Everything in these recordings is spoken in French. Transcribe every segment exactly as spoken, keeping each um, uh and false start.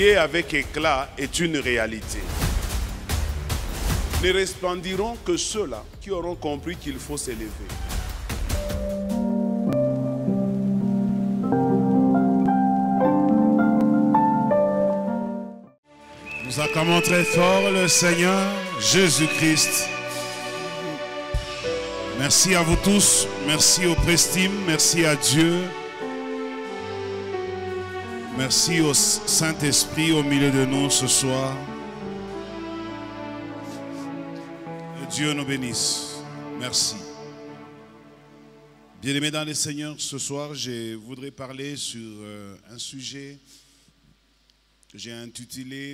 briller avec éclat est une réalité. Ne resplendiront que ceux-là qui auront compris qu'il faut s'élever. Nous acclamons très fort le Seigneur Jésus-Christ. Merci à vous tous, merci au Prestime, merci à Dieu. Merci au Saint-Esprit au milieu de nous ce soir. Que Dieu nous bénisse. Merci. Bien-aimés dans le Seigneur, ce soir, je voudrais parler sur euh, un sujet que j'ai intitulé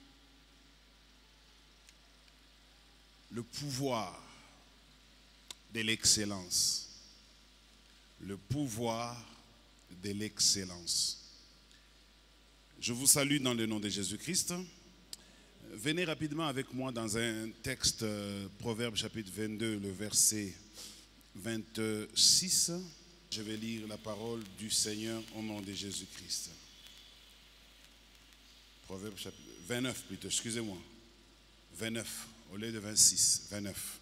le pouvoir de l'excellence. Le pouvoir de l'excellence. Je vous salue dans le nom de Jésus-Christ. Venez rapidement avec moi dans un texte, euh, Proverbe chapitre vingt-deux, le verset vingt-six. Je vais lire la parole du Seigneur au nom de Jésus-Christ. Proverbe chapitre vingt-neuf plutôt, excusez-moi. vingt-neuf au lieu de vingt-six, vingt-neuf.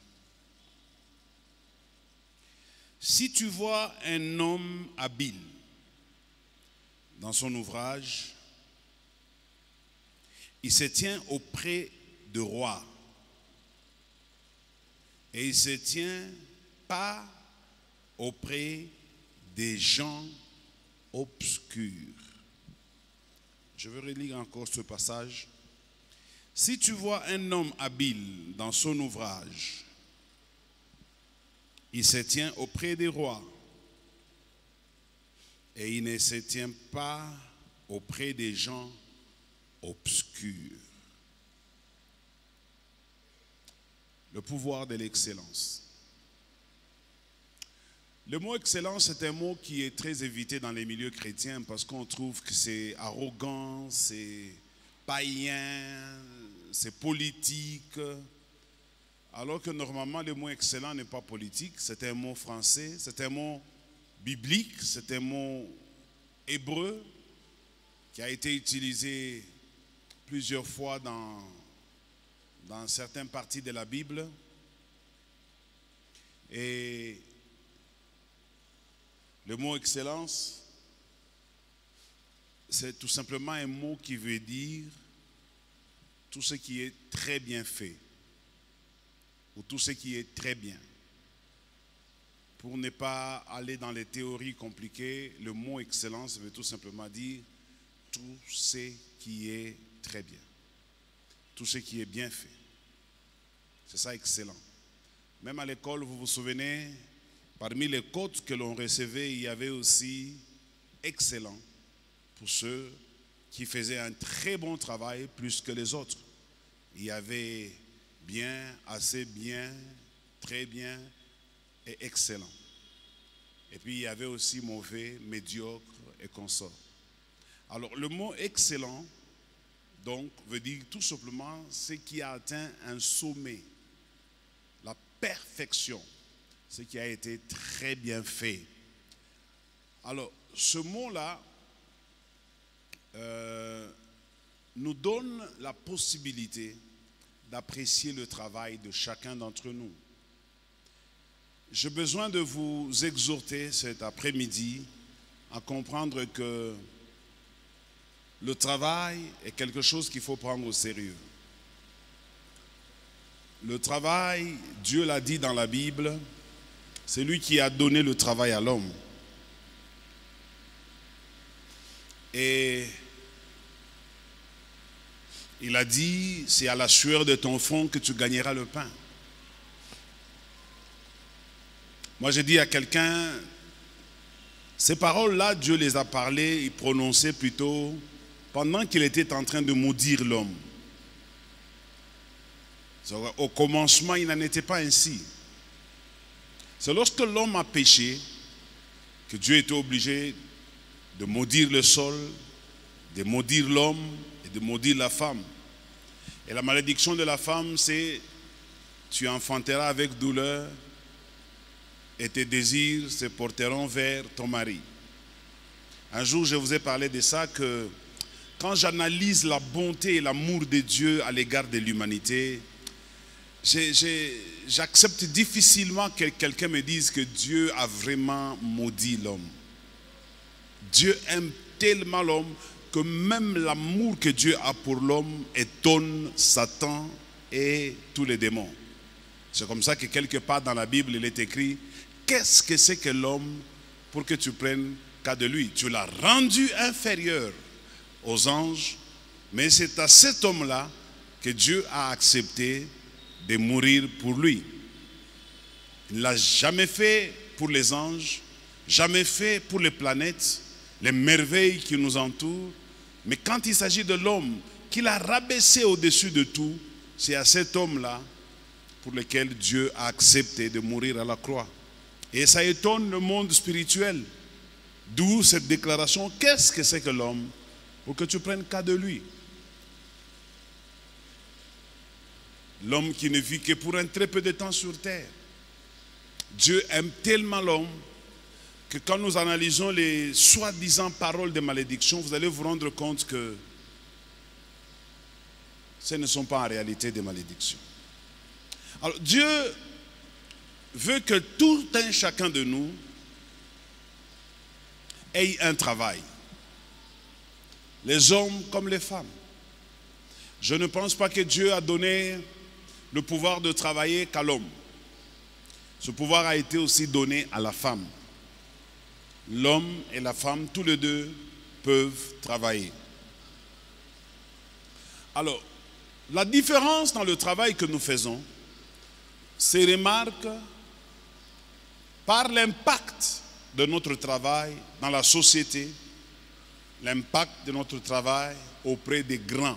Si tu vois un homme habile dans son ouvrage, il se tient auprès de rois et il se tient pas auprès des gens obscurs. Je vais relire encore ce passage. Si tu vois un homme habile dans son ouvrage, il se tient auprès des rois et il ne se tient pas auprès des gens obscurs. Le pouvoir de l'excellence. Le mot excellence est un mot qui est très évité dans les milieux chrétiens parce qu'on trouve que c'est arrogant, c'est païen, c'est politique. Alors que normalement le mot excellent n'est pas politique, c'est un mot français, c'est un mot biblique, c'est un mot hébreu qui a été utilisé plusieurs fois dans, dans certaines parties de la Bible. Et le mot excellence, c'est tout simplement un mot qui veut dire tout ce qui est très bien fait, ou tout ce qui est très bien. Pour ne pas aller dans les théories compliquées, le mot excellence veut tout simplement dire tout ce qui est très bien. Tout ce qui est bien fait. C'est ça excellent. Même à l'école, vous vous souvenez, parmi les codes que l'on recevait, il y avait aussi excellent pour ceux qui faisaient un très bon travail plus que les autres. Il y avait bien, assez bien, très bien et excellent. Et puis il y avait aussi mauvais, médiocre et consort. Alors le mot excellent, donc, veut dire tout simplement ce qui a atteint un sommet, la perfection, ce qui a été très bien fait. Alors, ce mot-là euh, nous donne la possibilité d'apprécier le travail de chacun d'entre nous. J'ai besoin de vous exhorter cet après-midi à comprendre que le travail est quelque chose qu'il faut prendre au sérieux. Le travail, Dieu l'a dit dans la Bible, c'est lui qui a donné le travail à l'homme. Et il a dit, c'est à la sueur de ton front que tu gagneras le pain. Moi, j'ai dit à quelqu'un, ces paroles-là, Dieu les a parlées, il prononçait plutôt pendant qu'il était en train de maudire l'homme. Au commencement, il n'en était pas ainsi. C'est lorsque l'homme a péché que Dieu était obligé de maudire le sol, de maudire l'homme et de maudire la femme. Et la malédiction de la femme, c'est tu enfanteras avec douleur et tes désirs se porteront vers ton mari. Un jour, je vous ai parlé de ça, que quand j'analyse la bonté et l'amour de Dieu à l'égard de l'humanité, j'accepte difficilement que quelqu'un me dise que Dieu a vraiment maudit l'homme. Dieu aime tellement l'homme que même l'amour que Dieu a pour l'homme étonne Satan et tous les démons. C'est comme ça que quelque part dans la Bible, il est écrit, qu'est-ce que c'est que l'homme pour que tu prennes cas de lui? Tu l'as rendu inférieur aux anges, mais c'est à cet homme-là que Dieu a accepté de mourir pour lui. Il ne l'a jamais fait pour les anges, jamais fait pour les planètes, les merveilles qui nous entourent. Mais quand il s'agit de l'homme qu'il a rabaissé au-dessus de tout, c'est à cet homme-là pour lequel Dieu a accepté de mourir à la croix. Et ça étonne le monde spirituel. D'où cette déclaration, qu'est-ce que c'est que l'homme pour que tu prennes cas de lui? L'homme qui ne vit que pour un très peu de temps sur terre. Dieu aime tellement l'homme que quand nous analysons les soi-disant paroles de malédiction, vous allez vous rendre compte que ce ne sont pas en réalité des malédictions. Alors Dieu veut que tout un chacun de nous ait un travail. Les hommes comme les femmes. Je ne pense pas que Dieu a donné le pouvoir de travailler qu'à l'homme. Ce pouvoir a été aussi donné à la femme. L'homme et la femme, tous les deux, peuvent travailler. Alors, la différence dans le travail que nous faisons se remarque par l'impact de notre travail dans la société, l'impact de notre travail auprès des grands.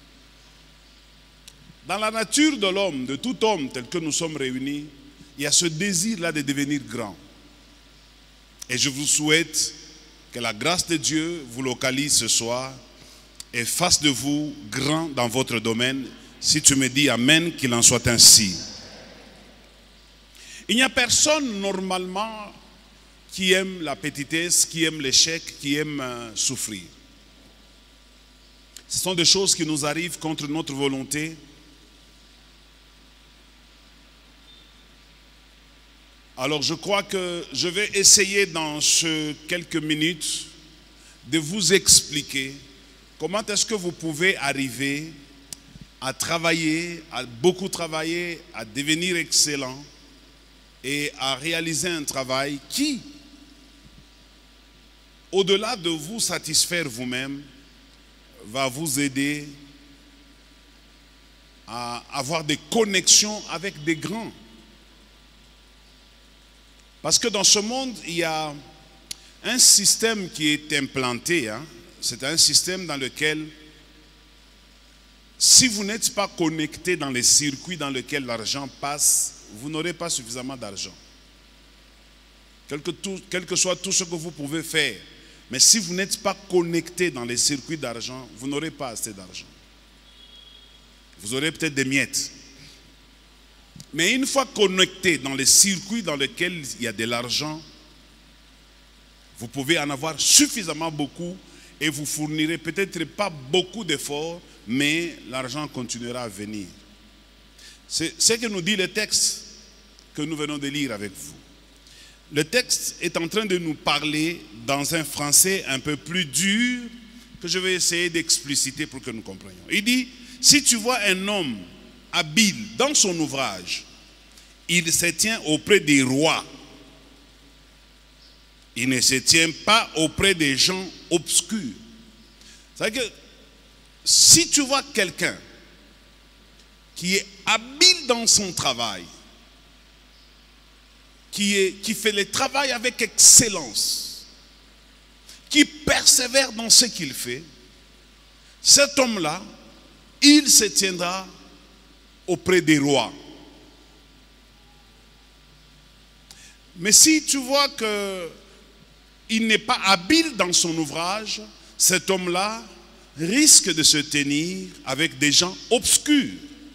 Dans la nature de l'homme, de tout homme tel que nous sommes réunis, il y a ce désir-là de devenir grand. Et je vous souhaite que la grâce de Dieu vous localise ce soir et fasse de vous grand dans votre domaine. Si tu me dis Amen, qu'il en soit ainsi. Il n'y a personne normalement qui aime la petitesse, qui aime l'échec, qui aime euh, souffrir. Ce sont des choses qui nous arrivent contre notre volonté. Alors je crois que je vais essayer dans ces quelques minutes de vous expliquer comment est-ce que vous pouvez arriver à travailler, à beaucoup travailler, à devenir excellent et à réaliser un travail qui, au-delà de vous satisfaire vous-même, va vous aider à avoir des connexions avec des grands. Parce que dans ce monde, il y a un système qui est implanté. Hein. C'est un système dans lequel, si vous n'êtes pas connecté dans les circuits dans lesquels l'argent passe, vous n'aurez pas suffisamment d'argent. Quel que, tout, quel que soit tout ce que vous pouvez faire, mais si vous n'êtes pas connecté dans les circuits d'argent, vous n'aurez pas assez d'argent. Vous aurez peut-être des miettes. Mais une fois connecté dans les circuits dans lesquels il y a de l'argent, vous pouvez en avoir suffisamment beaucoup et vous fournirez peut-être pas beaucoup d'efforts, mais l'argent continuera à venir. C'est ce que nous dit le texte que nous venons de lire avec vous. Le texte est en train de nous parler dans un français un peu plus dur que je vais essayer d'expliciter pour que nous comprenions. Il dit, si tu vois un homme habile dans son ouvrage, il se tient auprès des rois. Il ne se tient pas auprès des gens obscurs. C'est-à-dire que si tu vois quelqu'un qui est habile dans son travail, qui, est, qui fait le travail avec excellence, qui persévère dans ce qu'il fait, cet homme-là, il se tiendra auprès des rois. Mais si tu vois qu'il n'est pas habile dans son ouvrage, cet homme-là risque de se tenir avec des gens obscurs.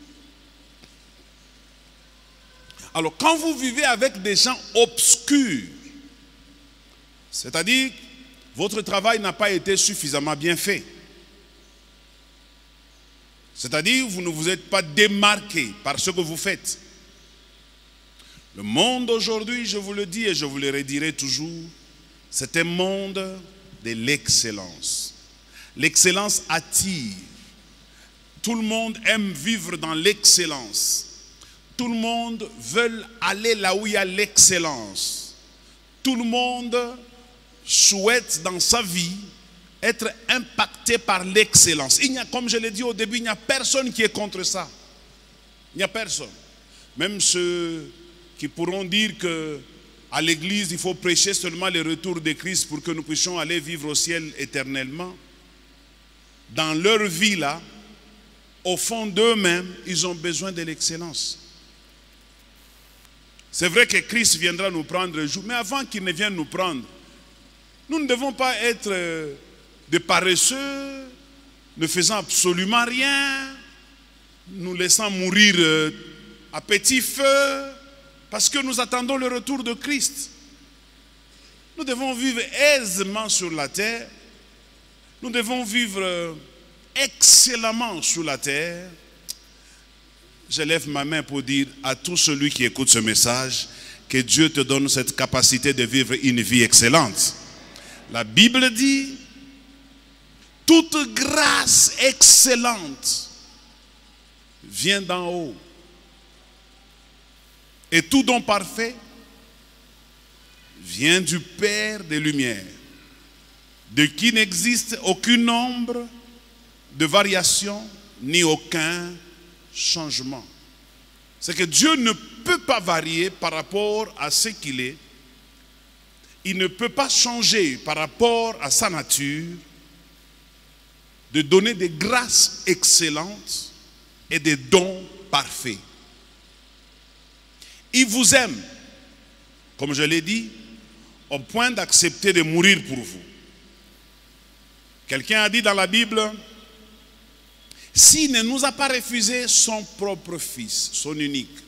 Alors quand vous vivez avec des gens obscurs, c'est-à-dire votre travail n'a pas été suffisamment bien fait. C'est-à-dire, vous ne vous êtes pas démarqué par ce que vous faites. Le monde aujourd'hui, je vous le dis et je vous le redirai toujours, c'est un monde de l'excellence. L'excellence attire. Tout le monde aime vivre dans l'excellence. Tout le monde veut aller là où il y a l'excellence. Tout le monde souhaite dans sa vie être impacté par l'excellence. Il n'y a, comme je l'ai dit au début, il n'y a personne qui est contre ça. Il n'y a personne. Même ceux qui pourront dire qu'à l'église, il faut prêcher seulement le retour de Christ pour que nous puissions aller vivre au ciel éternellement. Dans leur vie là, au fond d'eux-mêmes, ils ont besoin de l'excellence. C'est vrai que Christ viendra nous prendre un jour, mais avant qu'il ne vienne nous prendre, nous ne devons pas être des paresseux, ne faisant absolument rien, nous laissant mourir à petit feu, parce que nous attendons le retour de Christ. Nous devons vivre aisément sur la terre, nous devons vivre excellemment sur la terre. Je lève ma main pour dire à tout celui qui écoute ce message que Dieu te donne cette capacité de vivre une vie excellente. La Bible dit, toute grâce excellente vient d'en haut. Et tout don parfait vient du Père des Lumières, de qui n'existe aucun nombre de variations ni aucun changement. C'est que Dieu ne peut pas varier par rapport à ce qu'il est. Il ne peut pas changer par rapport à sa nature, de donner des grâces excellentes et des dons parfaits. Il vous aime, comme je l'ai dit, au point d'accepter de mourir pour vous. Quelqu'un a dit dans la Bible, s'il ne nous a pas refusé son propre fils, son unique,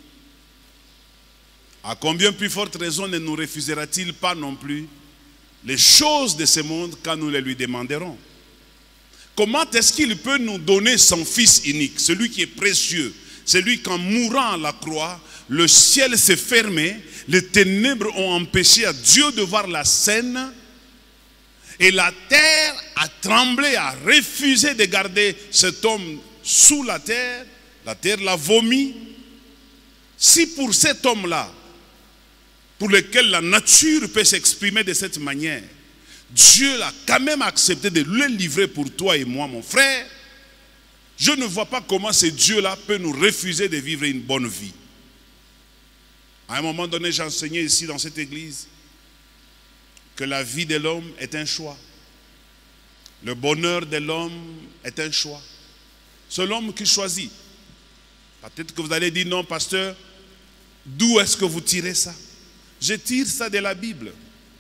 à combien plus forte raison ne nous refusera-t-il pas non plus les choses de ce monde quand nous les lui demanderons? Comment est-ce qu'il peut nous donner son fils unique, celui qui est précieux, celui qu'en mourant à la croix, le ciel s'est fermé, les ténèbres ont empêché à Dieu de voir la scène, et la terre a tremblé, a refusé de garder cet homme sous la terre, la terre l'a vomi. Si pour cet homme-là, pour lequel la nature peut s'exprimer de cette manière, Dieu a quand même accepté de le livrer pour toi et moi, mon frère, je ne vois pas comment ce Dieu-là peut nous refuser de vivre une bonne vie. À un moment donné, j'enseignais ici dans cette église que la vie de l'homme est un choix. Le bonheur de l'homme est un choix. C'est l'homme qui choisit. Peut-être que vous allez dire, non, pasteur, d'où est-ce que vous tirez ça? Je tire ça de la Bible.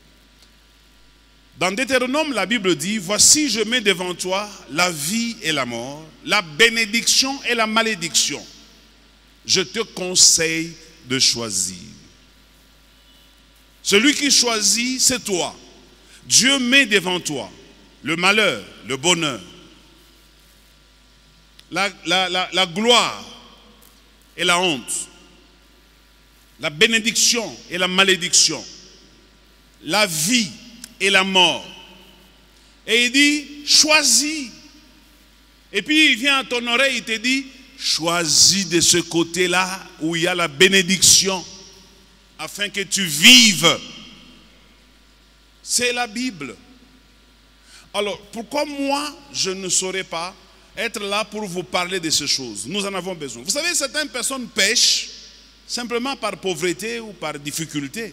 Dans Deutéronome, la Bible dit, voici je mets devant toi la vie et la mort, la bénédiction et la malédiction. Je te conseille de choisir. Celui qui choisit, c'est toi. Dieu met devant toi le malheur, le bonheur, la, la, la, la gloire et la honte, la bénédiction et la malédiction, la vie et la mort. Et il dit, choisis. Et puis il vient à ton oreille, il te dit, choisis de ce côté-là où il y a la bénédiction, afin que tu vives. C'est la Bible. Alors, pourquoi moi, je ne saurais pas être là pour vous parler de ces choses? Nous en avons besoin. Vous savez, certaines personnes pêchent simplement par pauvreté ou par difficulté.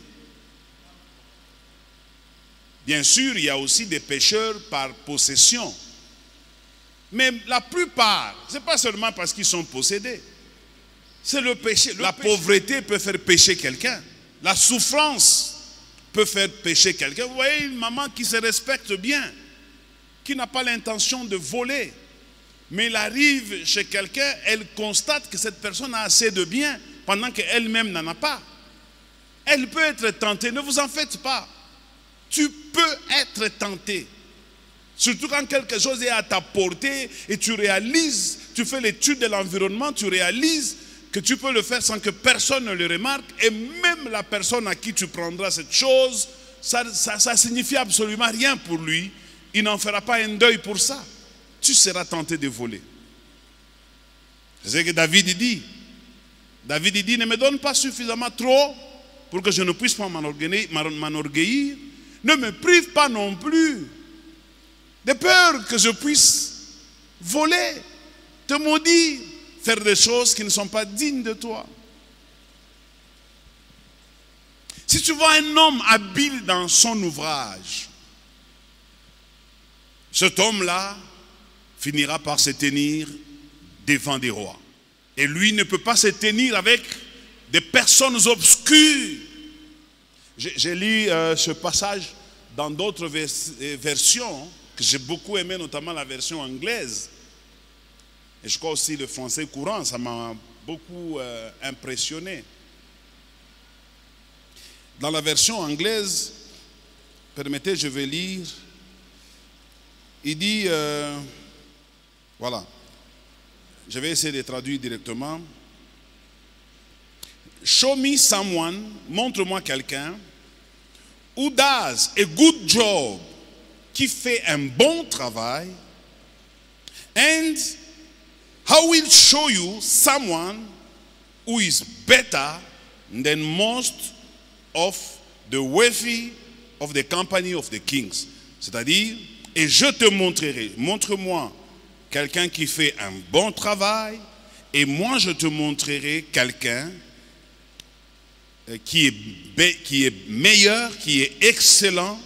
Bien sûr, il y a aussi des pécheurs par possession. Mais la plupart, ce n'est pas seulement parce qu'ils sont possédés. C'est le péché. La pauvreté peut faire pécher quelqu'un. La souffrance peut faire pécher quelqu'un. Vous voyez une maman qui se respecte bien, qui n'a pas l'intention de voler. Mais elle arrive chez quelqu'un, elle constate que cette personne a assez de biens pendant qu'elle-même n'en a pas. Elle peut être tentée, ne vous en faites pas. Tu peux être tenté. Surtout quand quelque chose est à ta portée et tu réalises tu fais l'étude de l'environnement, tu réalises que tu peux le faire sans que personne ne le remarque, et même la personne à qui tu prendras cette chose, ça ne signifie absolument rien pour lui. Il n'en fera pas un deuil pour ça. Tu seras tenté de voler. C'est ce que David dit. David dit, ne me donne pas suffisamment trop pour que je ne puisse pas m'enorgueillir. Ne me prive pas non plus de peur que je puisse voler, te maudire, faire des choses qui ne sont pas dignes de toi. Si tu vois un homme habile dans son ouvrage, cet homme-là finira par se tenir devant des rois. Et lui ne peut pas se tenir avec des personnes obscures. J'ai lu euh, ce passage dans d'autres vers versions que j'ai beaucoup aimé, notamment la version anglaise. Et je crois aussi le français courant, ça m'a beaucoup euh, impressionné. Dans la version anglaise, permettez, je vais lire. Il dit, euh, voilà, je vais essayer de traduire directement. Show me someone, montre-moi quelqu'un, who does a good job, qui fait un bon travail, and I will show you someone who is better than most of the wealthy of the company of the kings. C'est-à-dire, et je te montrerai, montre-moi quelqu'un qui fait un bon travail, et moi je te montrerai quelqu'un qui est, qui est meilleur, qui est excellent,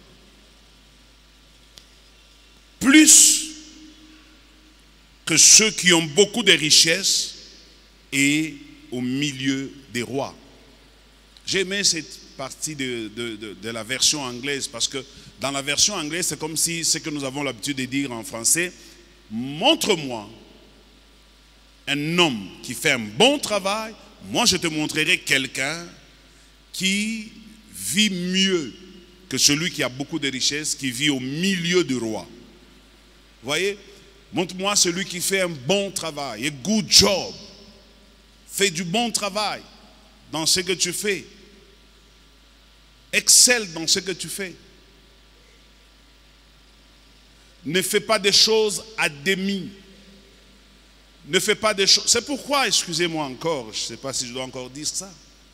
plus que ceux qui ont beaucoup de richesses et au milieu des rois. J'ai aimé cette partie de, de, de, de la version anglaise, parce que dans la version anglaise, c'est comme si ce que nous avons l'habitude de dire en français, montre-moi un homme qui fait un bon travail, moi je te montrerai quelqu'un qui vit mieux que celui qui a beaucoup de richesses, qui vit au milieu du roi. Vous voyez? Montre-moi celui qui fait un bon travail, a good job. Fais du bon travail dans ce que tu fais. Excelle dans ce que tu fais. Ne fais pas des choses à demi. Ne fais pas des choses... C'est pourquoi, excusez-moi encore, je ne sais pas si je dois encore dire ça.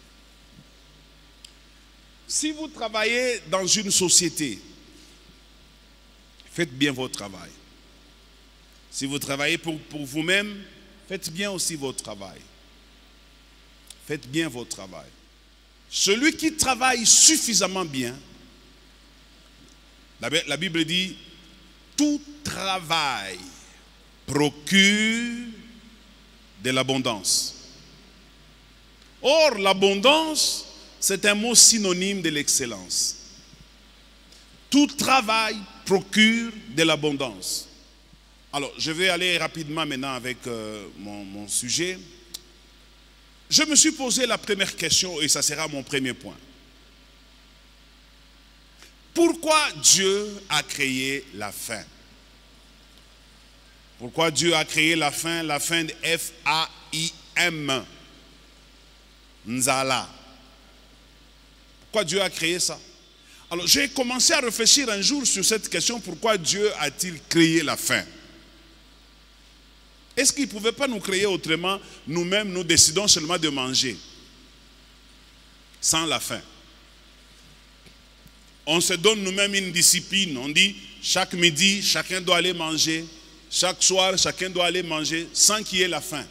Si vous travaillez dans une société, faites bien votre travail. Si vous travaillez pour, pour vous-même, faites bien aussi votre travail. Faites bien votre travail. Celui qui travaille suffisamment bien, la, la Bible dit, tout travail procure de l'abondance. Or, l'abondance, c'est un mot synonyme de l'excellence. Tout travail procure de l'abondance. Alors, je vais aller rapidement maintenant avec euh, mon, mon sujet. Je me suis posé la première question et ça sera mon premier point. Pourquoi Dieu a créé la faim? Pourquoi Dieu a créé la faim? La faim de F A I M. Nzala. Pourquoi Dieu a créé ça? Alors, j'ai commencé à réfléchir un jour sur cette question. Pourquoi Dieu a-t-il créé la faim? Est-ce qu'il ne pouvait pas nous créer autrement? Nous-mêmes, nous décidons seulement de manger. Sans la faim. On se donne nous-mêmes une discipline. On dit, chaque midi, chacun doit aller manger. Chaque soir, chacun doit aller manger sans qu'il y ait la faim.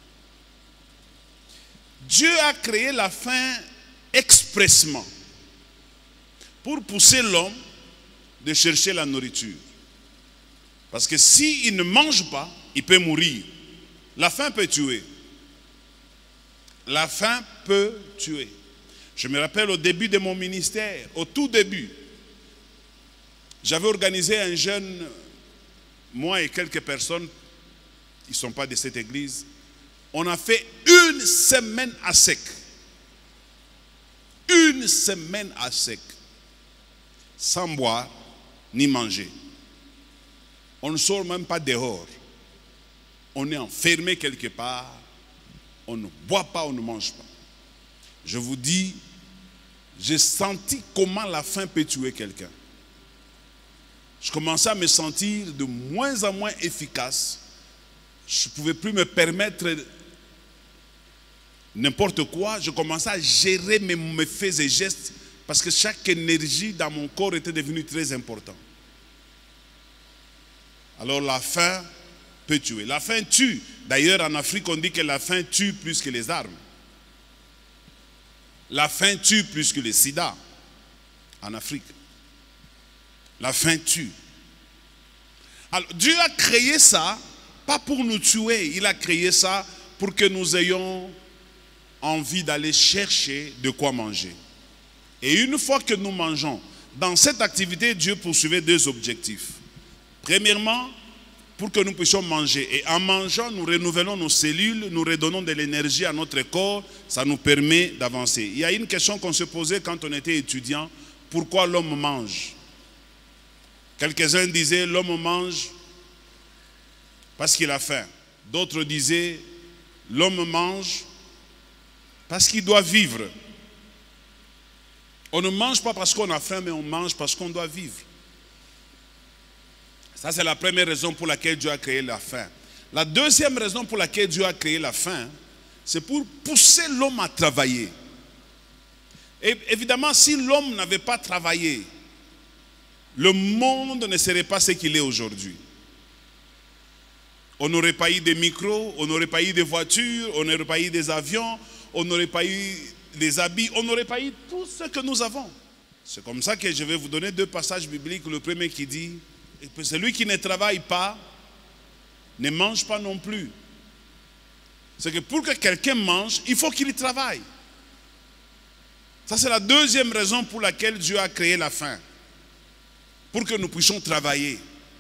Dieu a créé la faim expressément pour pousser l'homme de chercher la nourriture. Parce que s'il ne mange pas, il peut mourir. La faim peut tuer. La faim peut tuer. Je me rappelle au début de mon ministère, au tout début, j'avais organisé un jeûne, moi et quelques personnes, qui ne sont pas de cette église, on a fait une semaine à sec. Une semaine à sec. Sans boire, ni manger. On ne sort même pas dehors. on est enfermé quelque part, on ne boit pas, on ne mange pas. Je vous dis, j'ai senti comment la faim peut tuer quelqu'un. Je commençais à me sentir de moins en moins efficace. Je ne pouvais plus me permettre n'importe quoi. Je commençais à gérer mes, mes faits et gestes parce que chaque énergie dans mon corps était devenue très importante. Alors la faim peut tuer. La faim tue. D'ailleurs, en Afrique, on dit que la faim tue plus que les armes. La faim tue plus que le sida. En Afrique. La faim tue. Alors, Dieu a créé ça, pas pour nous tuer. Il a créé ça pour que nous ayons envie d'aller chercher de quoi manger. Et une fois que nous mangeons, dans cette activité, Dieu poursuivait deux objectifs. Premièrement, pour que nous puissions manger. Et en mangeant, nous renouvelons nos cellules, nous redonnons de l'énergie à notre corps, ça nous permet d'avancer. Il y a une question qu'on se posait quand on était étudiant, pourquoi l'homme mange? Quelques-uns disaient, l'homme mange parce qu'il a faim. D'autres disaient, l'homme mange parce qu'il doit vivre. On ne mange pas parce qu'on a faim, mais on mange parce qu'on doit vivre. Ça, c'est la première raison pour laquelle Dieu a créé la faim. La deuxième raison pour laquelle Dieu a créé la faim, c'est pour pousser l'homme à travailler. Et évidemment, si l'homme n'avait pas travaillé, le monde ne serait pas ce qu'il est aujourd'hui. On n'aurait pas eu des micros, on n'aurait pas eu des voitures, on n'aurait pas eu des avions, on n'aurait pas eu des habits, on n'aurait pas eu tout ce que nous avons. C'est comme ça que je vais vous donner deux passages bibliques. Le premier qui dit, celui qui ne travaille pas, ne mange pas non plus. C'est que pour que quelqu'un mange, il faut qu'il travaille. Ça, c'est la deuxième raison pour laquelle Dieu a créé la faim. Pour que nous puissions travailler.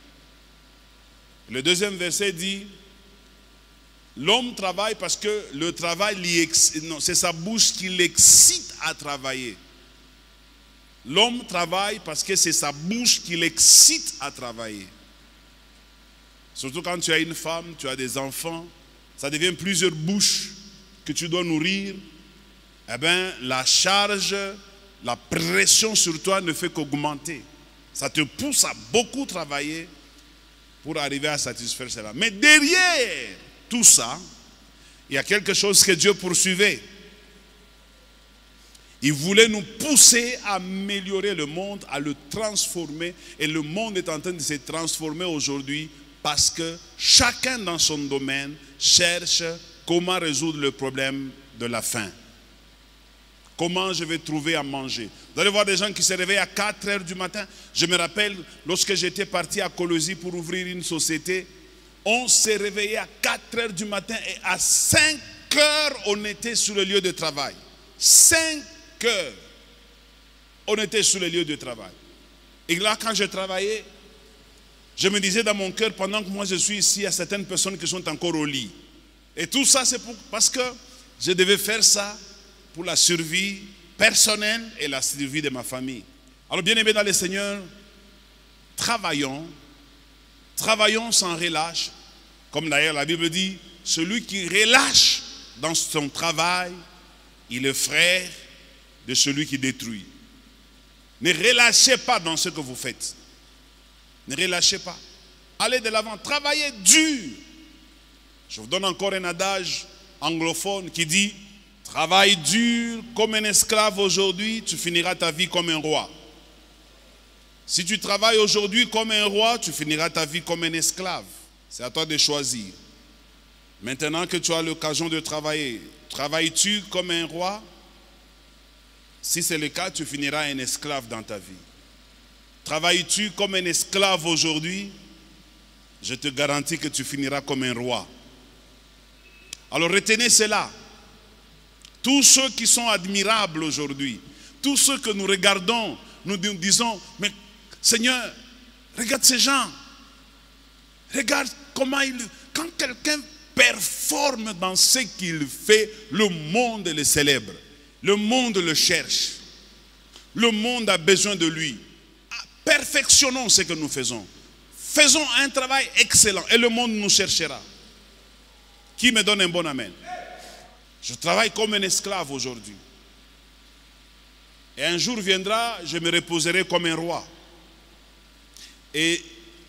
Le deuxième verset dit, l'homme travaille parce que le travail, c'est sa bouche qui l'excite à travailler. L'homme travaille parce que c'est sa bouche qui l'excite à travailler. Surtout quand tu as une femme, tu as des enfants, ça devient plusieurs bouches que tu dois nourrir. Eh bien, la charge, la pression sur toi ne fait qu'augmenter. Ça te pousse à beaucoup travailler pour arriver à satisfaire cela. Mais derrière tout ça, il y a quelque chose que Dieu poursuivait. Il voulait nous pousser à améliorer le monde, à le transformer. Et le monde est en train de se transformer aujourd'hui parce que chacun dans son domaine cherche comment résoudre le problème de la faim. Comment je vais trouver à manger? Vous allez voir des gens qui se réveillent à quatre heures du matin. Je me rappelle, lorsque j'étais parti à Colosie pour ouvrir une société, on s'est réveillé à quatre heures du matin et à cinq heures, on était sur le lieu de travail. cinq heures, on était sur le lieu de travail. Et là, quand je travaillais, je me disais dans mon cœur, pendant que moi je suis ici, il y a certaines personnes qui sont encore au lit. Et tout ça, c'est parce que je devais faire ça pour la survie personnelle et la survie de ma famille. Alors bien aimés dans le Seigneur, travaillons, travaillons sans relâche. Comme d'ailleurs la Bible dit, celui qui relâche dans son travail, il est frère de celui qui détruit. Ne relâchez pas dans ce que vous faites. Ne relâchez pas. Allez de l'avant, travaillez dur. Je vous donne encore un adage anglophone qui dit, travaille dur comme un esclave aujourd'hui, tu finiras ta vie comme un roi. Si tu travailles aujourd'hui comme un roi, tu finiras ta vie comme un esclave. C'est à toi de choisir. Maintenant que tu as l'occasion de travailler, travailles-tu comme un roi? Si c'est le cas, tu finiras un esclave dans ta vie. Travailles-tu comme un esclave aujourd'hui? Je te garantis que tu finiras comme un roi. Alors retenez cela. Tous ceux qui sont admirables aujourd'hui, tous ceux que nous regardons, nous disons, mais Seigneur, regarde ces gens. Regarde comment ils... Quand quelqu'un performe dans ce qu'il fait, le monde le célèbre. Le monde le cherche. Le monde a besoin de lui. Perfectionnons ce que nous faisons. Faisons un travail excellent et le monde nous cherchera. Qui me donne un bon amen? Je travaille comme un esclave aujourd'hui. Et un jour viendra, je me reposerai comme un roi. Et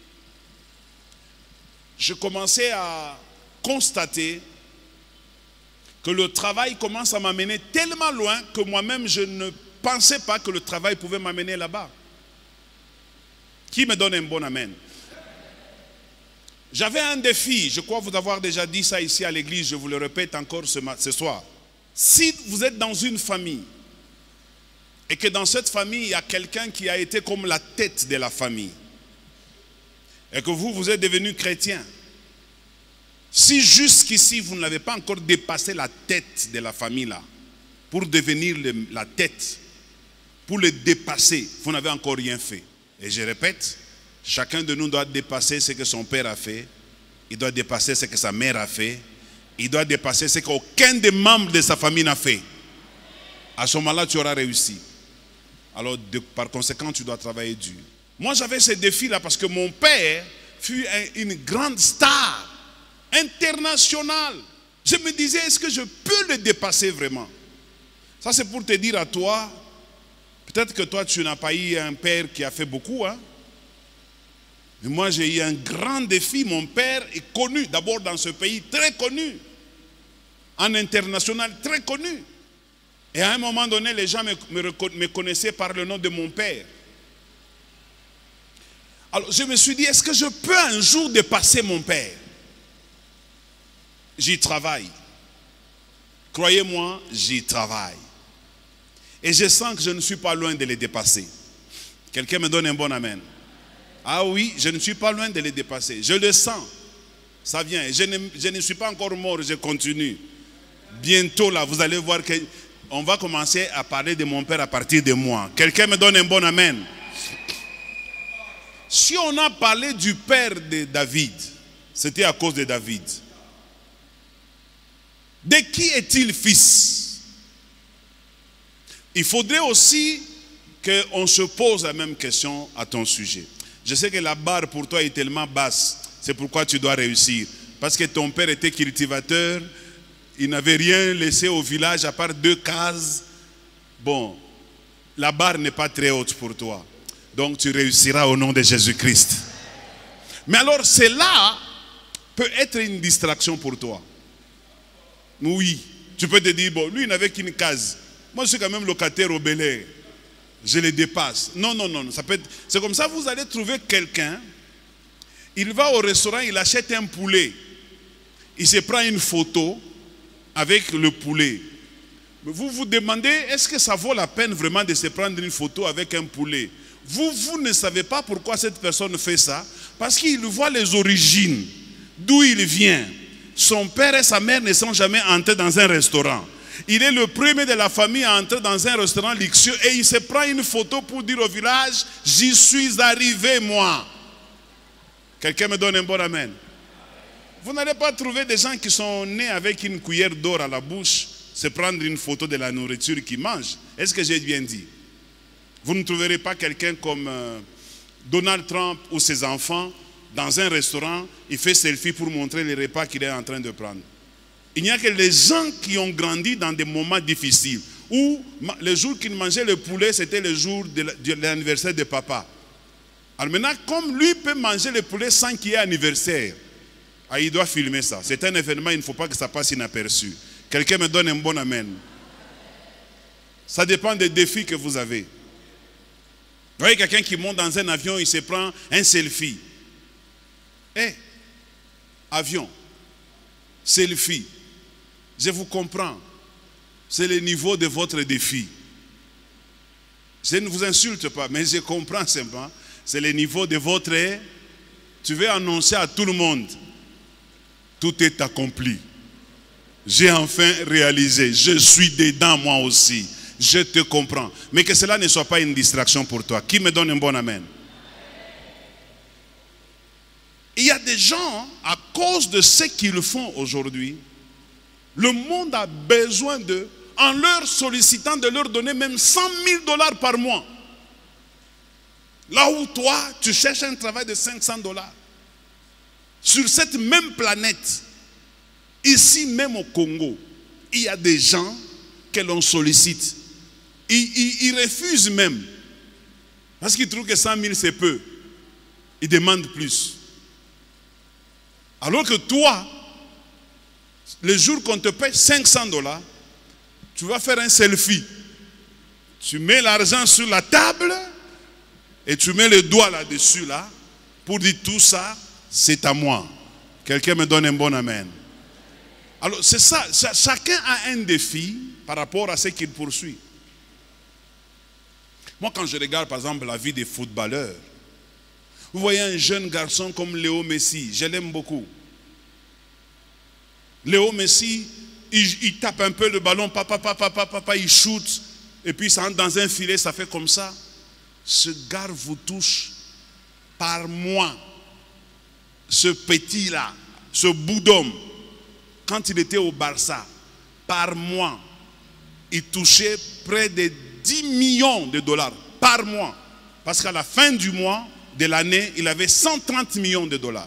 je commençais à constater que le travail commence à m'amener tellement loin que moi-même je ne pensais pas que le travail pouvait m'amener là-bas. Qui me donne un bon amen? J'avais un défi, je crois vous avoir déjà dit ça ici à l'église, je vous le répète encore ce, ce soir. Si vous êtes dans une famille et que dans cette famille il y a quelqu'un qui a été comme la tête de la famille et que vous, vous êtes devenu chrétien, si jusqu'ici vous n'avez pas encore dépassé la tête de la famille là, pour devenir le, la tête, pour le dépasser, vous n'avez encore rien fait. Et je répète, chacun de nous doit dépasser ce que son père a fait, il doit dépasser ce que sa mère a fait, il doit dépasser ce qu'aucun des membres de sa famille n'a fait. À ce moment-là, tu auras réussi. Alors, de, par conséquent, tu dois travailler dur. Moi, j'avais ce défi-là parce que mon père fut un, une grande star internationale. Je me disais, est-ce que je peux le dépasser vraiment? Ça, c'est pour te dire à toi, peut-être que toi, tu n'as pas eu un père qui a fait beaucoup, hein? Mais moi, j'ai eu un grand défi. Mon père est connu, d'abord dans ce pays, très connu. En international, très connu. Et à un moment donné, les gens me, me, me connaissaient par le nom de mon père. Alors, je me suis dit, est-ce que je peux un jour dépasser mon père? J'y travaille. Croyez-moi, j'y travaille. Et je sens que je ne suis pas loin de les dépasser. Quelqu'un me donne un bon amen. Ah oui, je ne suis pas loin de les dépasser. Je le sens. Ça vient. Je ne, je ne suis pas encore mort, je continue. Bientôt là, vous allez voir qu'on va commencer à parler de mon père à partir de moi. Quelqu'un me donne un bon amen. Si on a parlé du père de David, c'était à cause de David. De qui est-il fils? Il faudrait aussi qu'on se pose la même question à ton sujet. Je sais que la barre pour toi est tellement basse, c'est pourquoi tu dois réussir. Parce que ton père était cultivateur, il n'avait rien laissé au village à part deux cases. Bon, la barre n'est pas très haute pour toi. Donc tu réussiras au nom de Jésus-Christ. Mais alors cela peut être une distraction pour toi. Oui, tu peux te dire, bon, lui il n'avait qu'une case. Moi je suis quand même locataire au Bel-Air. Je le dépasse. Non, non, non. Ça peut être... C'est comme ça, vous allez trouver quelqu'un, il va au restaurant, il achète un poulet. Il se prend une photo avec le poulet. Vous vous demandez, est-ce que ça vaut la peine vraiment de se prendre une photo avec un poulet? Vous, vous ne savez pas pourquoi cette personne fait ça. Parce qu'il voit les origines, d'où il vient. Son père et sa mère ne sont jamais entrés dans un restaurant. Il est le premier de la famille à entrer dans un restaurant luxueux et il se prend une photo pour dire au village, j'y suis arrivé moi. Quelqu'un me donne un bon amen. Vous n'allez pas trouver des gens qui sont nés avec une cuillère d'or à la bouche, se prendre une photo de la nourriture qu'ils mangent. Est-ce que j'ai bien dit? Vous ne trouverez pas quelqu'un comme euh, Donald Trump ou ses enfants dans un restaurant, il fait selfie pour montrer les repas qu'il est en train de prendre. Il n'y a que les gens qui ont grandi dans des moments difficiles. Où le jour qu'ils mangeaient le poulet, c'était le jour de l'anniversaire de papa. Alors maintenant, comme lui peut manger le poulet sans qu'il y ait anniversaire, ah, il doit filmer ça. C'est un événement, il ne faut pas que ça passe inaperçu. Quelqu'un me donne un bon amen. Ça dépend des défis que vous avez. Vous voyez quelqu'un qui monte dans un avion, il se prend un selfie. Eh, avion, selfie. Je vous comprends. C'est le niveau de votre défi. Je ne vous insulte pas, mais je comprends simplement. C'est le niveau de votre... Tu veux annoncer à tout le monde. Tout est accompli. J'ai enfin réalisé. Je suis dedans moi aussi. Je te comprends. Mais que cela ne soit pas une distraction pour toi. Qui me donne un bon amen? Il y a des gens, à cause de ce qu'ils font aujourd'hui, le monde a besoin d'eux, en leur sollicitant de leur donner même cent mille dollars par mois. Là où toi, tu cherches un travail de cinq cents dollars. Sur cette même planète, Ici même au Congo, il y a des gens que l'on sollicite. Ils, ils, ils refusent même. Parce qu'ils trouvent que cent mille c'est peu. Ils demandent plus. Alors que toi, le jour qu'on te paye cinq cents dollars, tu vas faire un selfie. Tu mets l'argent sur la table et tu mets le doigt là-dessus là pour dire tout ça, c'est à moi. Quelqu'un me donne un bon amen. Alors c'est ça, chacun a un défi par rapport à ce qu'il poursuit. Moi quand je regarde par exemple la vie des footballeurs, vous voyez un jeune garçon comme Léo Messi, je l'aime beaucoup. Léo Messi, il, il tape un peu le ballon, papa, papa, papa, papa, il shoot, et puis ça entre dans un filet, ça fait comme ça. Ce gars vous touche par mois. Ce petit-là, ce bout d'homme, quand il était au Barça, par mois, il touchait près de dix millions de dollars par mois. Parce qu'à la fin du mois, de l'année, il avait cent trente millions de dollars.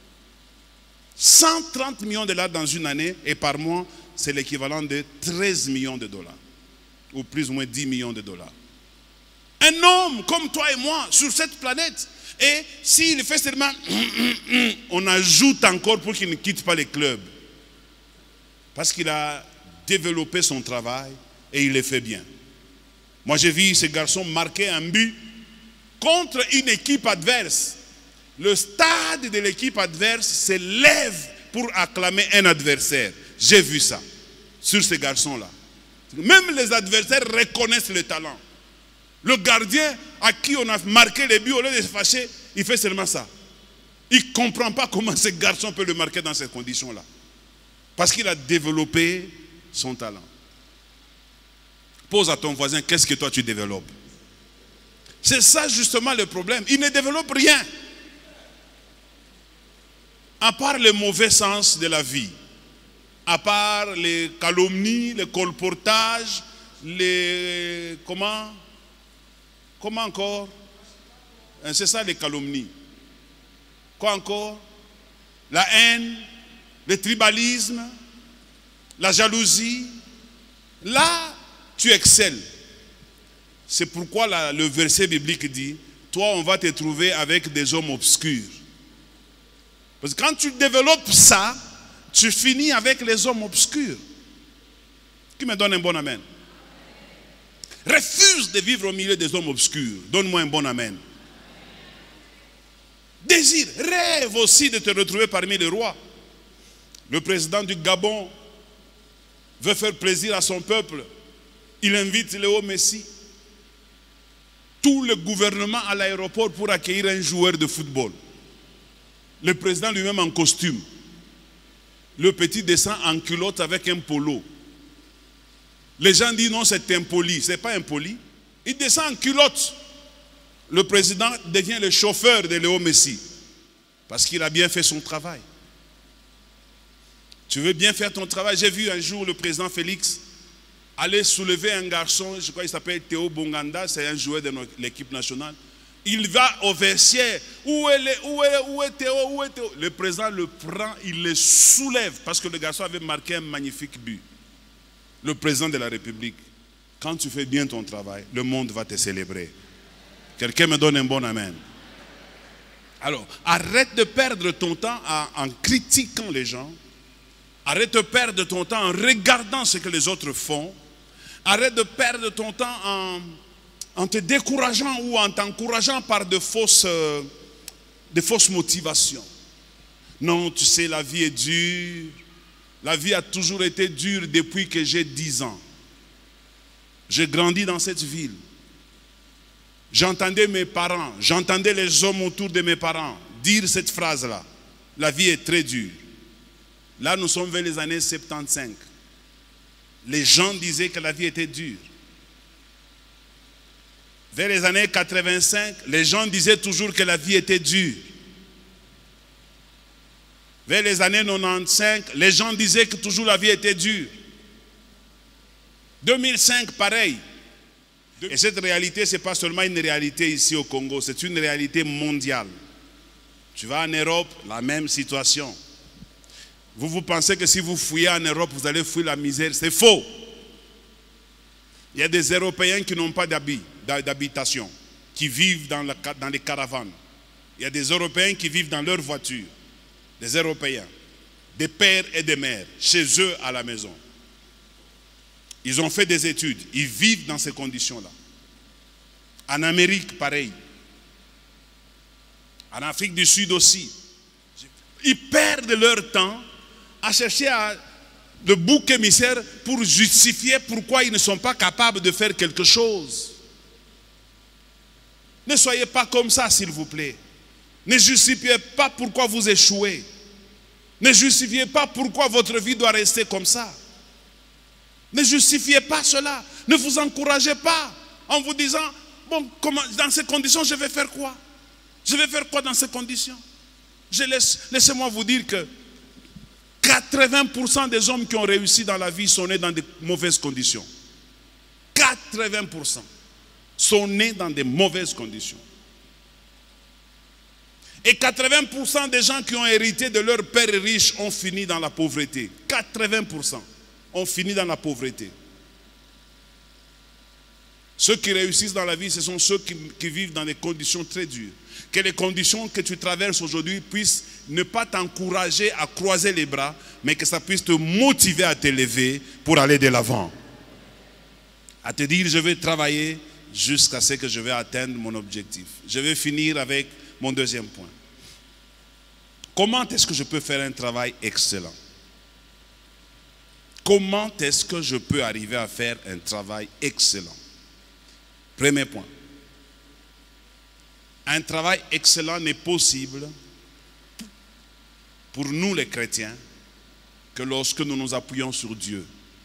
cent trente millions de dollars dans une année, et par mois, c'est l'équivalent de treize millions de dollars. Ou plus ou moins dix millions de dollars. Un homme comme toi et moi, sur cette planète, et s'il fait seulement, on ajoute encore pour qu'il ne quitte pas les clubs. Parce qu'il a développé son travail, et il le fait bien. Moi j'ai vu ce garçon marquer un but contre une équipe adverse. Le stade de l'équipe adverse se lève pour acclamer un adversaire. J'ai vu ça sur ce garçon-là. Même les adversaires reconnaissent le talent. Le gardien à qui on a marqué les buts, au lieu de se fâcher, il fait seulement ça. Il ne comprend pas comment ce garçon peut le marquer dans ces conditions-là. Parce qu'il a développé son talent. Pose à ton voisin, qu'est-ce que toi tu développes? C'est ça justement le problème. Il ne développe rien. À part le mauvais sens de la vie. À part les calomnies, les colportages, les... Comment Comment encore? C'est ça les calomnies. Quoi encore? La haine, le tribalisme, la jalousie. Là, tu excelles. C'est pourquoi la, le verset biblique dit, toi on va te trouver avec des hommes obscurs. Parce que quand tu développes ça, tu finis avec les hommes obscurs. Qui me donne un bon amen? Refuse de vivre au milieu des hommes obscurs. Donne-moi un bon amen. Désire, rêve aussi de te retrouver parmi les rois. Le président du Gabon veut faire plaisir à son peuple. Il invite Léo Messi. Tout le gouvernement à l'aéroport pour accueillir un joueur de football. Le président lui-même en costume. Le petit descend en culotte avec un polo. Les gens disent non, c'est impoli. Ce n'est pas impoli. Il descend en culotte. Le président devient le chauffeur de Léo Messi. Parce qu'il a bien fait son travail. Tu veux bien faire ton travail. J'ai vu un jour le président Félix aller soulever un garçon, je crois qu'il s'appelle Théo Bonganda, c'est un joueur de l'équipe nationale. Il va au vestiaire. Où est, le, où, est, où est Théo? Où est Théo? Le président le prend, il le soulève parce que le garçon avait marqué un magnifique but. Le président de la République, quand tu fais bien ton travail, le monde va te célébrer. Quelqu'un me donne un bon amen. Alors, arrête de perdre ton temps en, en critiquant les gens. Arrête de perdre ton temps en regardant ce que les autres font. Arrête de perdre ton temps en, en te décourageant ou en t'encourageant par de fausses, euh, de fausses motivations. Non, tu sais, la vie est dure. La vie a toujours été dure depuis que j'ai dix ans. J'ai grandi dans cette ville. J'entendais mes parents, j'entendais les hommes autour de mes parents dire cette phrase-là. La vie est très dure. Là, nous sommes vers les années soixante-quinze. Les gens disaient que la vie était dure. Vers les années quatre-vingt-cinq, les gens disaient toujours que la vie était dure. Vers les années quatre-vingt-quinze, les gens disaient que toujours la vie était dure. deux mille cinq, pareil. Et cette réalité, ce n'est pas seulement une réalité ici au Congo, c'est une réalité mondiale. Tu vas en Europe, la même situation. Vous, vous pensez que si vous fouillez en Europe, vous allez fuir la misère. C'est faux. Il y a des Européens qui n'ont pas d'habitation, qui vivent dans, la, dans les caravanes. Il y a des Européens qui vivent dans leur voiture. Des Européens, des pères et des mères, chez eux à la maison. Ils ont fait des études, ils vivent dans ces conditions-là. En Amérique, pareil. En Afrique du Sud aussi. Ils perdent leur temps à chercher à, le bouc émissaire pour justifier pourquoi ils ne sont pas capables de faire quelque chose. Ne soyez pas comme ça, s'il vous plaît. Ne justifiez pas pourquoi vous échouez. Ne justifiez pas pourquoi votre vie doit rester comme ça. Ne justifiez pas cela. Ne vous encouragez pas en vous disant, bon, comment, dans ces conditions, je vais faire quoi? Je vais faire quoi dans ces conditions? Je laisse, laissez-moi vous dire que quatre-vingts pour cent des hommes qui ont réussi dans la vie sont nés dans de mauvaises conditions. quatre-vingts pour cent sont nés dans de mauvaises conditions. Et quatre-vingts pour cent des gens qui ont hérité de leur père riche ont fini dans la pauvreté. quatre-vingts pour cent ont fini dans la pauvreté. Ceux qui réussissent dans la vie, ce sont ceux qui, qui vivent dans des conditions très dures. Que les conditions que tu traverses aujourd'hui puissent ne pas t'encourager à croiser les bras, mais que ça puisse te motiver à t'élever pour aller de l'avant. À te dire, je vais travailler jusqu'à ce que je vais atteindre mon objectif. Je vais finir avec mon deuxième point. Comment est-ce que je peux faire un travail excellent? Comment est-ce que je peux arriver à faire un travail excellent? Premier point. Un travail excellent n'est possible pour nous les chrétiens que lorsque nous nous appuyons sur Dieu.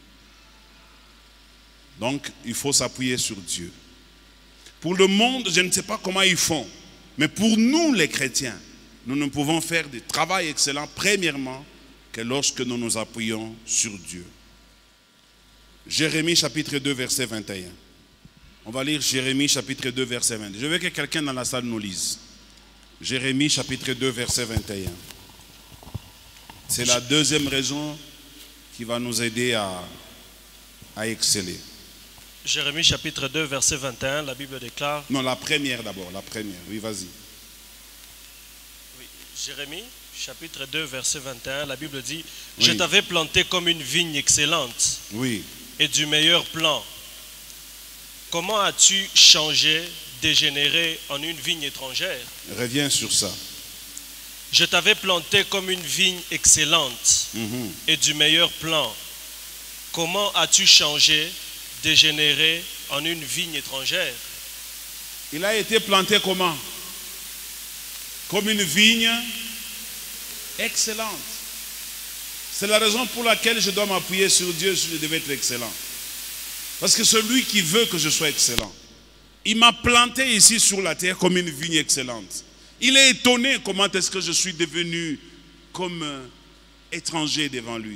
Donc, il faut s'appuyer sur Dieu. Pour le monde, je ne sais pas comment ils font, mais pour nous les chrétiens, nous ne pouvons faire du travail excellent, premièrement, que lorsque nous nous appuyons sur Dieu. Jérémie chapitre deux, verset vingt et un. On va lire Jérémie chapitre deux, verset vingt. Je veux que quelqu'un dans la salle nous lise. Jérémie chapitre deux, verset vingt et un. C'est la deuxième raison qui va nous aider à, à exceller. Jérémie chapitre deux, verset vingt et un, la Bible déclare... Non, la première d'abord, la première. Oui, vas-y. Oui. Jérémie chapitre deux, verset vingt et un, la Bible dit, oui. Je t'avais planté comme une vigne excellente, oui. et du meilleur plan. Comment as-tu changé, dégénéré en une vigne étrangère? Reviens sur ça. Je t'avais planté comme une vigne excellente, mm-hmm. et du meilleur plan. Comment as-tu changé, dégénéré en une vigne étrangère? Il a été planté comment? Comme une vigne excellente. C'est la raison pour laquelle je dois m'appuyer sur Dieu si je devais être excellent. Parce que celui qui veut que je sois excellent, il m'a planté ici sur la terre comme une vigne excellente. Il est étonné comment est-ce que je suis devenu comme euh, étranger devant lui.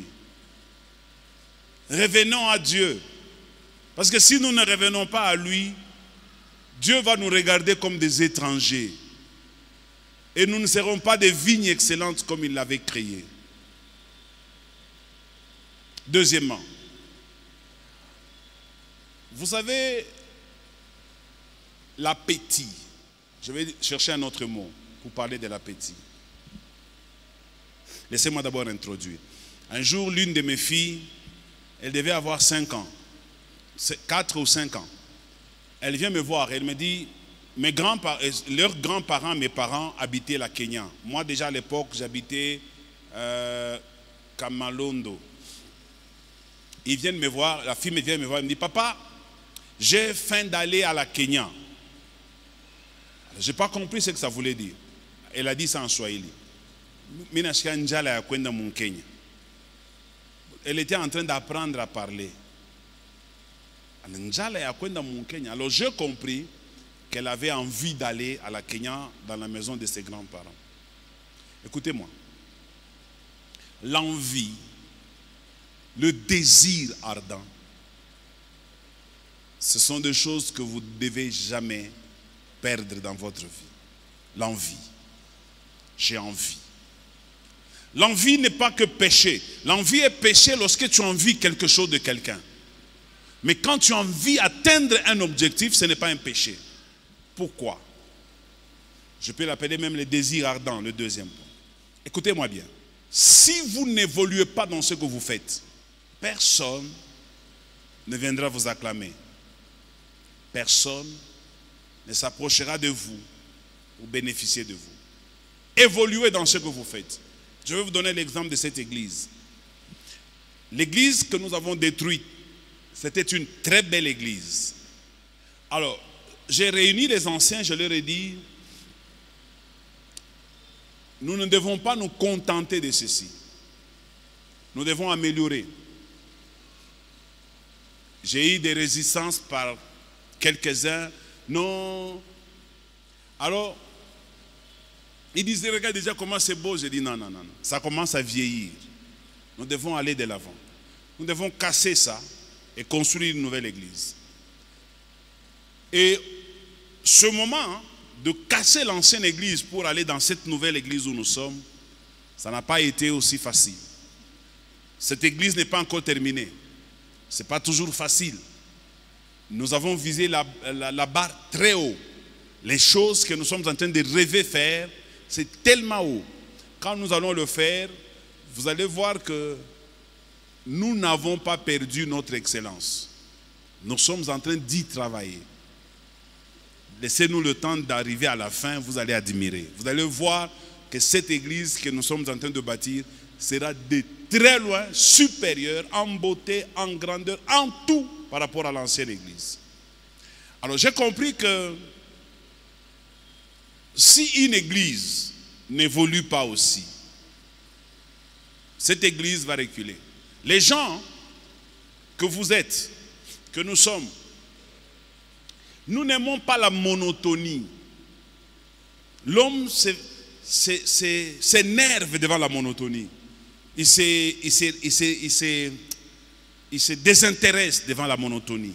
Revenons à Dieu. Parce que si nous ne revenons pas à lui, Dieu va nous regarder comme des étrangers. Et nous ne serons pas des vignes excellentes comme il l'avait créées. Deuxièmement, vous savez, l'appétit. Je vais chercher un autre mot pour parler de l'appétit. Laissez-moi d'abord introduire. Un jour, l'une de mes filles, elle devait avoir cinq ans, quatre ou cinq ans. Elle vient me voir, elle me dit, mes grands, leurs grands-parents, mes parents habitaient la Kenya. Moi déjà à l'époque, j'habitais euh, Kamalondo. Ils viennent me voir, la fille me vient me voir, elle me dit, papa, j'ai faim d'aller à la Kenya. Je n'ai pas compris ce que ça voulait dire. Elle a dit ça en Swahili. Elle était en train d'apprendre à parler. Alors j'ai compris qu'elle avait envie d'aller à la Kenya dans la maison de ses grands-parents. Écoutez-moi. L'envie, le désir ardent, ce sont des choses que vous ne devez jamais perdre dans votre vie. L'envie. J'ai envie. L'envie n'est pas que péché. L'envie est péché lorsque tu envies quelque chose de quelqu'un. Mais quand tu envies atteindre un objectif, ce n'est pas un péché. Pourquoi? Je peux l'appeler même le désir ardent, le deuxième point. Écoutez-moi bien. Si vous n'évoluez pas dans ce que vous faites, personne ne viendra vous acclamer. Personne ne s'approchera de vous pour bénéficier de vous. Évoluez dans ce que vous faites. Je vais vous donner l'exemple de cette église. L'église que nous avons détruite, c'était une très belle église. Alors, j'ai réuni les anciens, je leur ai dit, nous ne devons pas nous contenter de ceci. Nous devons améliorer. J'ai eu des résistances par quelques-uns. Non. Alors, ils disaient, regarde déjà comment c'est beau. J'ai dit, non, non, non, non. Ça commence à vieillir. Nous devons aller de l'avant. Nous devons casser ça et construire une nouvelle église. Et ce moment de casser l'ancienne église pour aller dans cette nouvelle église où nous sommes, ça n'a pas été aussi facile. Cette église n'est pas encore terminée. Ce n'est pas toujours facile. Nous avons visé la, la, la barre très haut. Les choses que nous sommes en train de rêver faire, c'est tellement haut. Quand nous allons le faire, vous allez voir que nous n'avons pas perdu notre excellence. Nous sommes en train d'y travailler. Laissez-nous le temps d'arriver à la fin, vous allez admirer. Vous allez voir que cette église que nous sommes en train de bâtir sera de très loin supérieure en beauté, en grandeur, en tout par rapport à l'ancienne église. Alors j'ai compris que si une église n'évolue pas aussi, cette église va reculer. Les gens que vous êtes, que nous sommes, nous n'aimons pas la monotonie. L'homme s'énerve devant la monotonie. Il se, il, se, il, se, il, se, il se désintéresse devant la monotonie.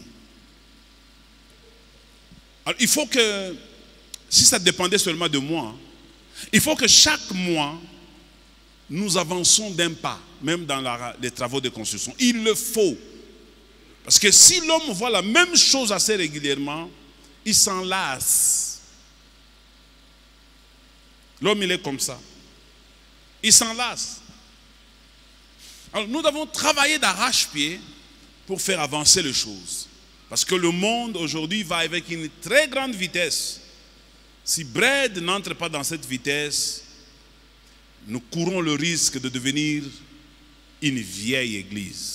Alors, il faut que, si ça dépendait seulement de moi, il faut que chaque mois, nous avançons d'un pas, même dans la, les travaux de construction. Il le faut. Parce que si l'homme voit la même chose assez régulièrement, il s'en lasse. L'homme, il est comme ça. Il s'en lasse. Alors, nous devons travailler d'arrache-pied pour faire avancer les choses. Parce que le monde aujourd'hui va avec une très grande vitesse. Si Bread n'entre pas dans cette vitesse, nous courons le risque de devenir une vieille église.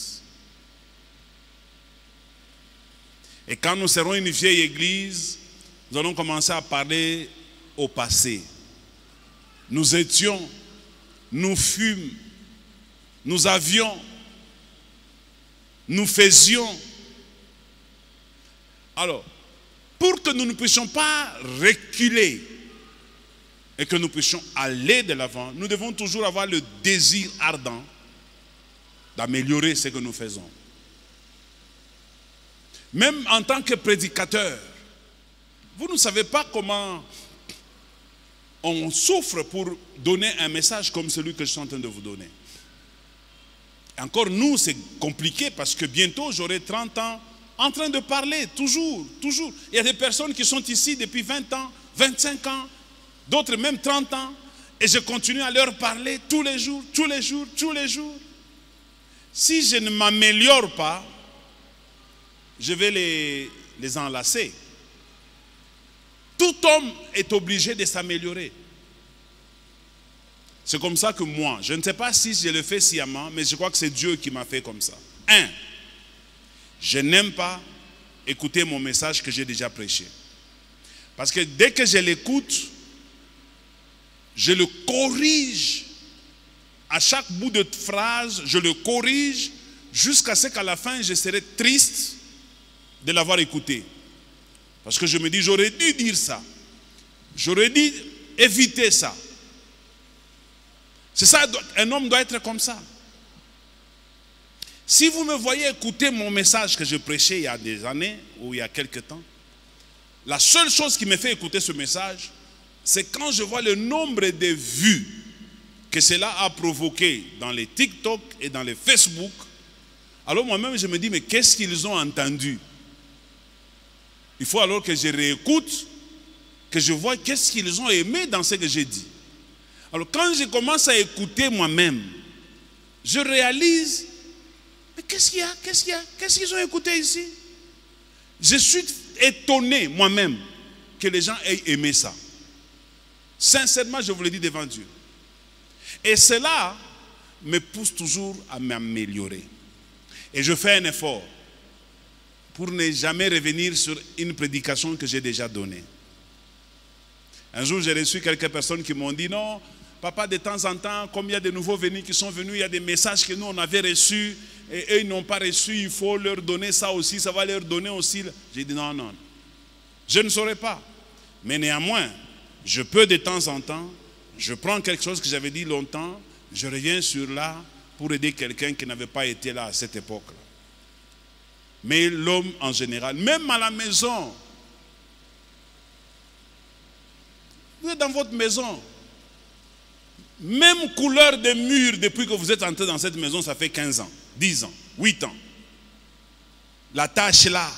Et quand nous serons une vieille église, nous allons commencer à parler au passé. Nous étions, nous fûmes, nous avions, nous faisions. Alors, pour que nous ne puissions pas reculer et que nous puissions aller de l'avant, nous devons toujours avoir le désir ardent d'améliorer ce que nous faisons. Même en tant que prédicateur, vous ne savez pas comment on souffre pour donner un message comme celui que je suis en train de vous donner. Encore nous, c'est compliqué parce que bientôt j'aurai trente ans en train de parler, toujours, toujours. Il y a des personnes qui sont ici depuis vingt ans, vingt-cinq ans, d'autres même trente ans, et je continue à leur parler tous les jours, tous les jours, tous les jours. Si je ne m'améliore pas, je vais les, les enlacer. Tout homme est obligé de s'améliorer. C'est comme ça que moi, je ne sais pas si je le fais sciemment, mais je crois que c'est Dieu qui m'a fait comme ça. Un, je n'aime pas écouter mon message que j'ai déjà prêché. Parce que dès que je l'écoute, je le corrige. À chaque bout de phrase, je le corrige jusqu'à ce qu'à la fin, je serai triste de l'avoir écouté. Parce que je me dis, j'aurais dû dire ça. J'aurais dû éviter ça. C'est ça, un homme doit être comme ça. Si vous me voyez écouter mon message que je prêchais il y a des années ou il y a quelque temps, la seule chose qui me fait écouter ce message, c'est quand je vois le nombre de vues que cela a provoqué dans les TikTok et dans les Facebook, alors moi-même je me dis, mais qu'est-ce qu'ils ont entendu? Il faut alors que je réécoute, que je vois qu'est-ce qu'ils ont aimé dans ce que j'ai dit. Alors quand je commence à écouter moi-même, je réalise, mais qu'est-ce qu'il y a? Qu'est-ce qu'il y a? Qu'est-ce qu'ils ont écouté ici? Je suis étonné moi-même que les gens aient aimé ça. Sincèrement, je vous le dis devant Dieu. Et cela me pousse toujours à m'améliorer. Et je fais un effort pour ne jamais revenir sur une prédication que j'ai déjà donnée. Un jour, j'ai reçu quelques personnes qui m'ont dit, non, papa, de temps en temps, comme il y a de nouveaux venus qui sont venus, il y a des messages que nous, on avait reçus, et eux, ils n'ont pas reçu, il faut leur donner ça aussi, ça va leur donner aussi. J'ai dit, non, non, je ne saurais pas. Mais néanmoins, je peux de temps en temps, je prends quelque chose que j'avais dit longtemps, je reviens sur là pour aider quelqu'un qui n'avait pas été là à cette époque-là. Mais l'homme en général, même à la maison, vous êtes dans votre maison, même couleur de mur depuis que vous êtes entré dans cette maison, ça fait quinze ans, dix ans, huit ans. La tâche là,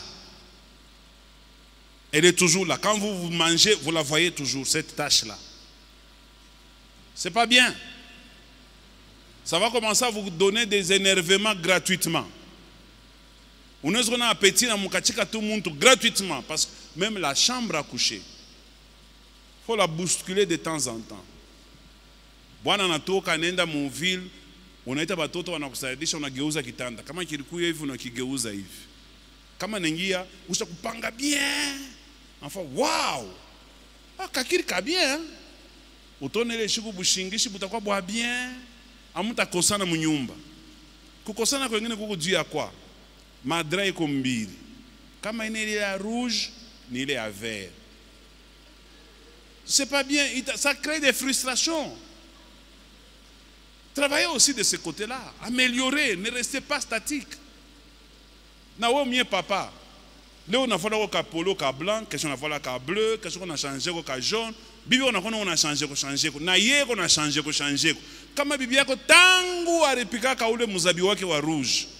elle est toujours là. Quand vous, vous mangez, vous la voyez toujours, cette tâche là. C'est pas bien. Ça va commencer à vous donner des énervements gratuitement. On a un appétit dans mon kachika tout le monde gratuitement, parce que même la chambre à coucher, il faut la bousculer de temps en temps. Bwana natoka nenda mu ville, unaita batoto wanakusaidia unageuza kitanda. Kama kilikuwa hivi unakigeuza hivi. Kama nengia ushakupanga bien. Enfin wow! Ah kakiri ka bien. Utonele shiku bushingishi butakwa bwa bien. Amuta kosana mu nyumba. Kukosana kwengine kuko juu ya kwa. Madra iko mbili. Kama ine ile ya rouge ni ile ya vert. C'est pas bien, ça crée des frustrations. Travaillez aussi de ce côté-là, améliorez, ne restez pas statique. Na wo mien papa. Là on a fait le polo ka blanc, question on a fait le ka bleu, question on a changé ko ka jaune. Bibi on a on a changé ko changé ko. Na ye ko na changé ko changé ko. Kama bibi yako tangu alipika ka ule muzabi wake wa rouge.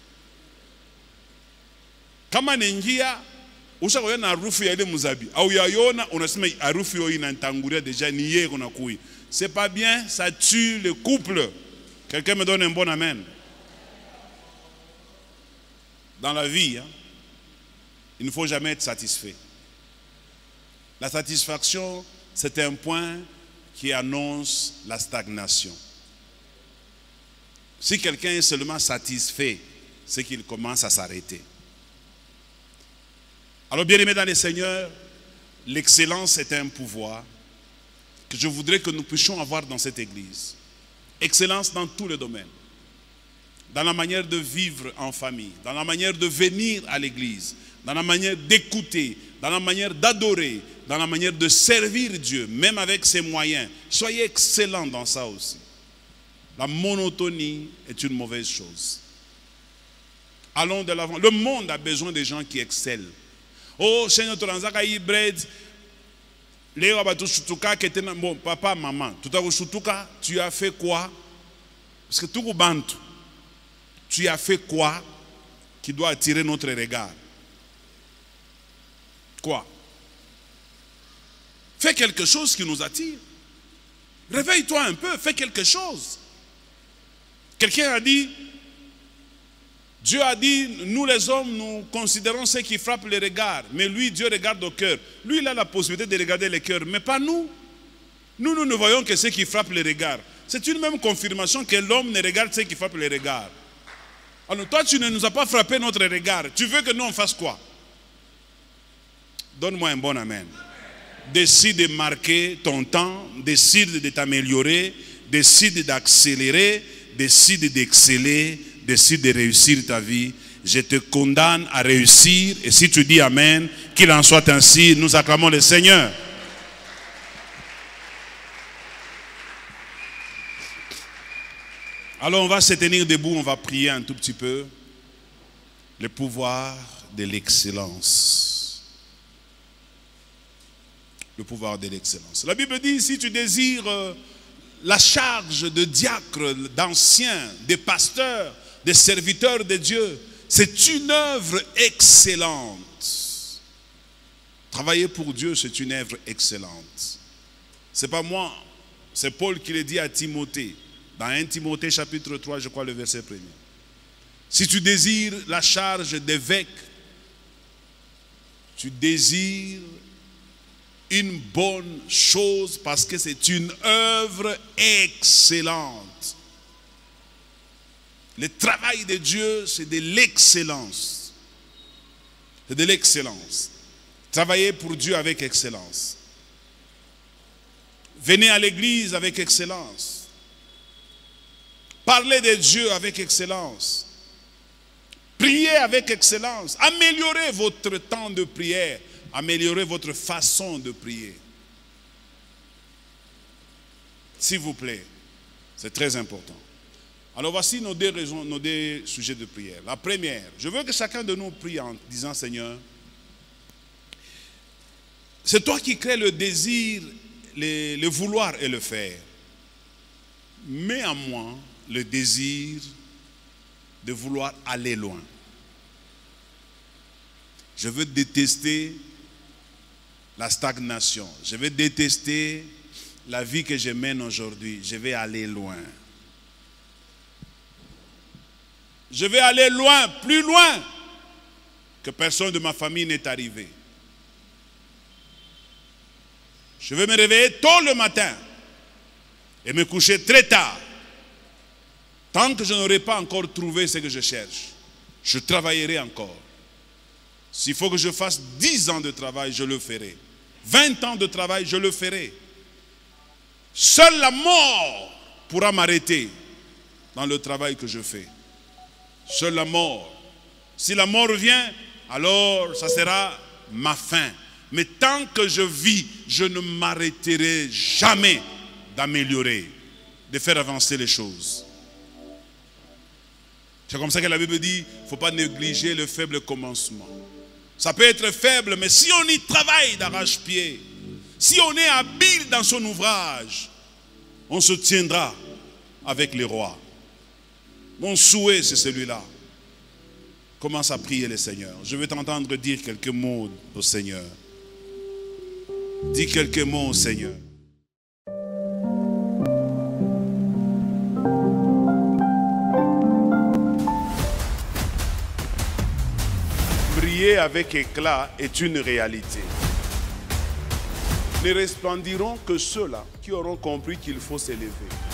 Kama nengia ushakoya na harufu ya ile muzabi au yayona unasema harufu hiyo inantangulia deja ni yeye kuna kui. C'est pas bien, ça tue le couple. Quelqu'un me donne un bon amen. Dans la vie, hein, il ne faut jamais être satisfait. La satisfaction, c'est un point qui annonce la stagnation. Si quelqu'un est seulement satisfait, c'est qu'il commence à s'arrêter. Alors bien aimés dans le Seigneur, l'excellence est un pouvoir que je voudrais que nous puissions avoir dans cette église. Excellence dans tous les domaines. Dans la manière de vivre en famille, dans la manière de venir à l'église, dans la manière d'écouter, dans la manière d'adorer, dans la manière de servir Dieu, même avec ses moyens. Soyez excellents dans ça aussi. La monotonie est une mauvaise chose. Allons de l'avant. Le monde a besoin de gens qui excellent. Oh, Seigneur, bon, papa, maman, tu as fait quoi? Parce que tout le monde, tu as fait quoi qui doit attirer notre regard? Quoi? Fais quelque chose qui nous attire. Réveille-toi un peu, fais quelque chose. Quelqu'un a dit, Dieu a dit, nous les hommes, nous considérons ceux qui frappent les regards. Mais lui, Dieu regarde au cœur. Lui, il a la possibilité de regarder les cœurs, mais pas nous. Nous, nous ne voyons que ceux qui frappent les regards. C'est une même confirmation que l'homme ne regarde ceux qui frappent les regards. Alors toi, tu ne nous as pas frappé notre regard. Tu veux que nous, on fasse quoi? Donne-moi un bon amen. Décide de marquer ton temps, décide de t'améliorer, décide d'accélérer, décide d'exceller, décide de réussir ta vie. Je te condamne à réussir. Et si tu dis amen, qu'il en soit ainsi. Nous acclamons le Seigneur. Alors on va se tenir debout, on va prier un tout petit peu. Le pouvoir de l'excellence. Le pouvoir de l'excellence. La Bible dit, si tu désires la charge de diacre, d'anciens, de pasteurs, de serviteurs de Dieu, c'est une œuvre excellente. Travailler pour Dieu, c'est une œuvre excellente. Ce n'est pas moi, c'est Paul qui le dit à Timothée, dans un Timothée chapitre trois, je crois le verset premier. Si tu désires la charge d'évêque, tu désires une bonne chose parce que c'est une œuvre excellente. Le travail de Dieu, c'est de l'excellence. C'est de l'excellence. Travaillez pour Dieu avec excellence. Venez à l'église avec excellence. Parlez de Dieu avec excellence. Priez avec excellence. Améliorez votre temps de prière. Améliorez votre façon de prier. S'il vous plaît, c'est très important. Alors voici nos deux raisons, nos deux sujets de prière. La première, je veux que chacun de nous prie en disant, Seigneur, c'est toi qui crées le désir, le, le vouloir et le faire. Mets en moi le désir de vouloir aller loin. Je veux détester la stagnation. Je vais détester la vie que je mène aujourd'hui. Je vais aller loin. Je vais aller loin, plus loin que personne de ma famille n'est arrivé. Je vais me réveiller tôt le matin et me coucher très tard. Tant que je n'aurai pas encore trouvé ce que je cherche, je travaillerai encore. S'il faut que je fasse dix ans de travail, je le ferai. vingt ans de travail, je le ferai. Seule la mort pourra m'arrêter dans le travail que je fais. Seule la mort. Si la mort vient, alors ça sera ma fin. Mais tant que je vis, je ne m'arrêterai jamais d'améliorer, de faire avancer les choses. C'est comme ça que la Bible dit, il ne faut pas négliger le faible commencement. Ça peut être faible, mais si on y travaille d'arrache-pied, si on est habile dans son ouvrage, on se tiendra avec les rois. Mon souhait, c'est celui-là. Commence à prier le Seigneur. Je vais t'entendre dire quelques mots au Seigneur. Dis quelques mots au Seigneur. Briller avec éclat est une réalité. Ne resplendiront que ceux-là qui auront compris qu'il faut s'élever.